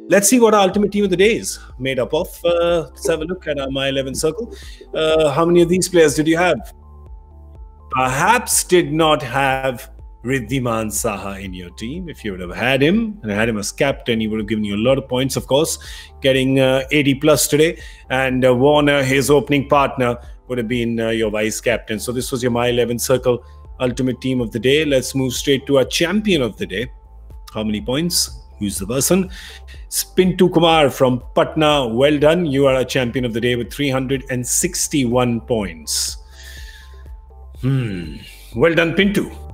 Let's see what our ultimate team of the day is made up of. Let's have a look at our My 11 Circle. How many of these players did you have? Perhaps did not have Wriddhiman Saha in your team. If you would have had him and had him as captain, he would have given you a lot of points, of course, getting 80 plus today. And Warner, his opening partner, would have been your vice captain. So this was your My 11 Circle ultimate team of the day. Let's move straight to our champion of the day. How many points? Who's the person? Spintu Kumar from Patna. Well done. You are a champion of the day with 361 points. Well done, Pintu.